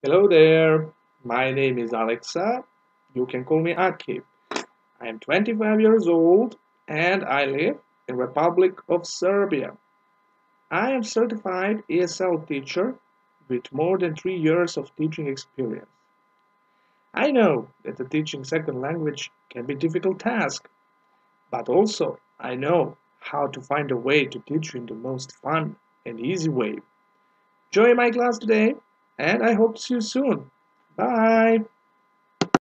Hello there, my name is Alexa. You can call me Aki. I am 25 years old and I live in Republic of Serbia. I am certified ESL teacher with more than 3 years of teaching experience. I know that the teaching second language can be a difficult task, but also I know how to find a way to teach you in the most fun and easy way. Join my class today and I hope to see you soon. Bye.